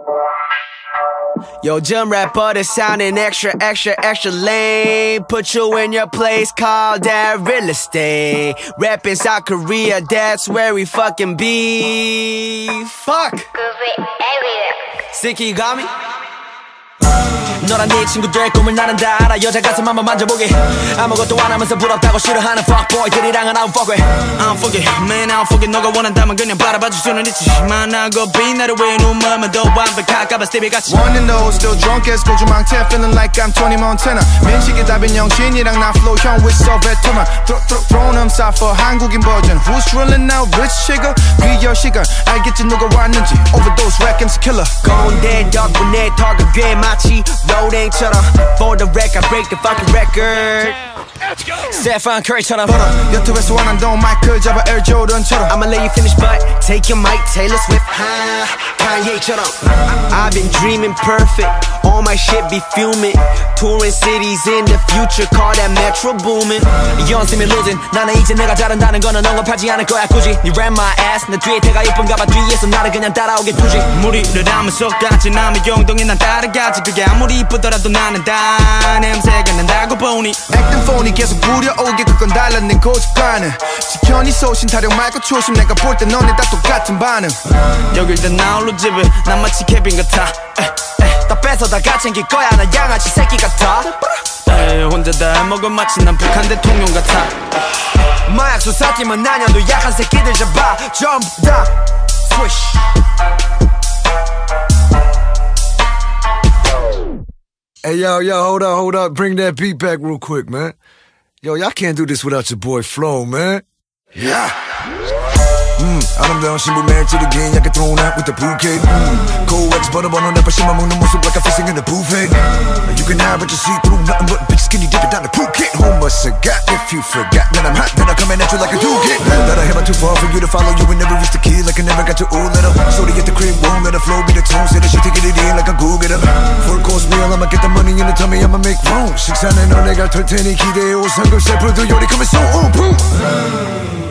요즘 래퍼들 sounding extra extra extra lame. Put you in your place, call that real estate. Rap in South Korea, that's where we fucking be. Fuck. Sticky, you got me? 너랑 네 친구들 꿈을 나는 다 알아. 여자 가슴 한번 만져보게. 아무것도 안 하면서 부럽다고 싫어하는 fuckboy들이랑은 I don't fuck with. I don't fuck it, man I don't fuck it. 너가 원한다면 그냥 바라봐줄 수는 있지만 나고 비 나를 왜 눈물만 더 완벽할까봐 스티비 같이. One and oh, still drunk as 고주망태. Feeling like I'm Tony Montana. 민식이 답인 영신이랑 나 flow 형 with so veteran. Thrown them side for 한국인 버전. Who's drilling now rich chica? 귀여 시간 알겠지 누가 왔는지. Overdose rackings killer. 건대 덕분에 턱을 꽤 마치 로딩처럼. For the record, break the fucking record. Stephen Curry처럼. 유튜브에서 원한동 마이클 잡아 Air Jordan처럼. I'ma let you finish but take your mic Taylor Swift. Kanye처럼. I've been dreaming perfect. All my shit be fuming. Touring cities in the future. Call that metro booming. 연습이 losing. 나는 이제 내가 잘한다는 거는 언급하지 않을 거야 굳이. 니 ran my ass. 내 뒤에 태가 예쁜가 봐. 뒤에서 나를 그냥 따라오게 두지. 무리를 하면 속같이 남의 용동이 난 따라가지. 그게 아무리 이쁘더라도 나는 다 냄새가 난다고 보니. Acting phony 계속 부려오게 그건 달라낸 고집과는. 지켜니 소신 타령 말고 초심. 내가 볼 때 너네 다 똑같은 반응. 여길 다 나홀로 집에 난 마치 케빈 같아. 다 뺏어 다 가챙길 거야 나 양아치 새끼 같아. 혼자 다 해먹은 마치 난 북한 대통령 같아. 마약 수사팀은 나년도 약한 새끼들 잡아 전부 다 swish. Hey, yo, hold up. Bring that beat back real quick, man. Yo, y'all can't do this without your boy Flo, man. Yeah. 아름다운 신부 매일찌르긴 약간 thrown out with the bouquet. Coex 버려버려 내 발심만 먹는 모습 like I'm facing in the buffet. You can hide but you see through nothing but big skinny dipping down the Phuket. Who must have got if you forgot that I'm hot, then I'm coming at you like a dookie. That I have too far for you to follow. You ain't never reached the key like I never got your old letter. So to get the crib, won't let the flow be the tone. Say that she taking it in like a go-getter. Full course meal, I'ma get the money in the tummy, I'ma make room. 식사는 너 내가 털 테니 기대해 오 상급 셰프도 요리 coming so on boom.